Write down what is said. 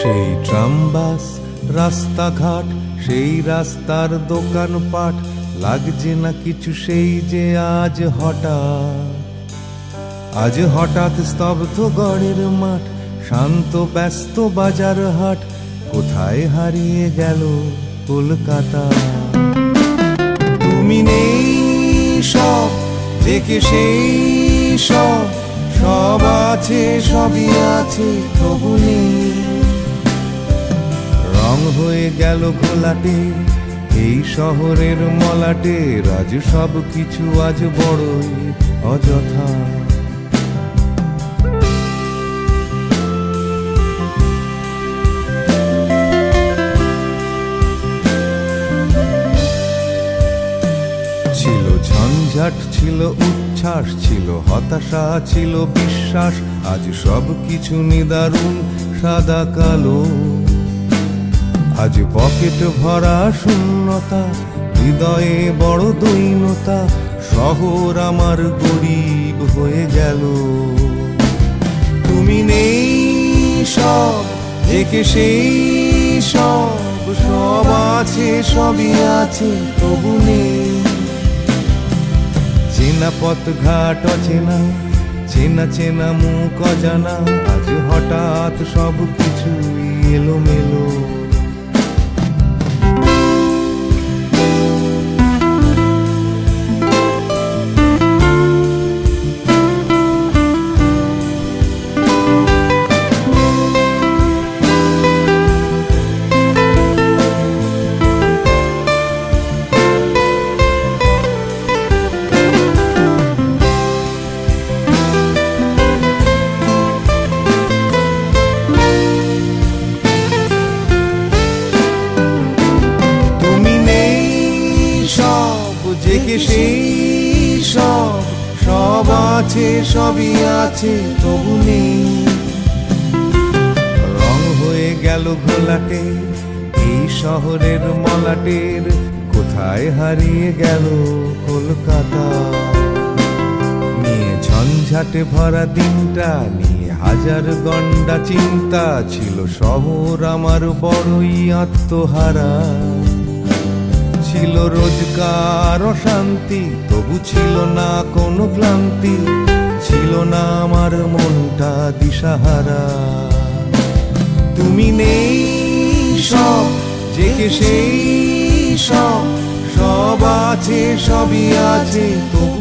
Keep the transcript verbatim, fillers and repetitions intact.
সেই ট্রামবাস রাস্তাঘাট, সেই রাস্তার দোকানপাট, লাগছে না কিছু সেই যে আজ হঠাৎ। আজ হঠাৎ স্তব্ধ গড়ের মাঠ, শান্ত ব্যস্ত বাজার হাট, কোথায় হারিয়ে গেল কলকাতা। তুমি নেই সব দেখে সেই সব, সব আছে সবই আছে তবু নেই। রং হয়ে গেল ঘোলাটে এই শহরের মলাটে, আজ সব কিছু আজ বড়ই অযথা। ছিল ঝঞ্ঝাট, ছিল উচ্ছ্বাস, ছিল হতাশা, ছিল বিশ্বাস, আজ সব কিছু নিদারুণ সাদা কালো। আজ পকেট ভরা শূন্যতা, হৃদয়ে বড় দৈনতা, শহর আমার গরিব হয়ে গেল। তুমি নেই সব দেখে সেই সব, সব আছে সবই আছে তবু নেই। চেনা পথ ঘাট অচেনা, চেনা চেনা মুখ অজানা, আজ হঠাৎ সব কিছুই এলোমেলো। সেই সব, সব আছে সবই আছে তবু নেই। রং হয়ে গেল ঘোলাটে এই শহরের মলাটের, কোথায় হারিয়ে গেল কলকাতা। নিয়ে ঝঞ্ঝাটে ভরা দিনটা, নিয়ে হাজার গন্ডা চিন্তা, ছিল শহর আমার বড়ই আত্মহারা। ছিল রোজগার অশান্তি, তবু ছিল না কোনো ক্লান্তি, ছিল না আমার মনটা দিশাহারা। তুমি নেই সব জেগে সেই সব, সব আছে সবই আছে তবু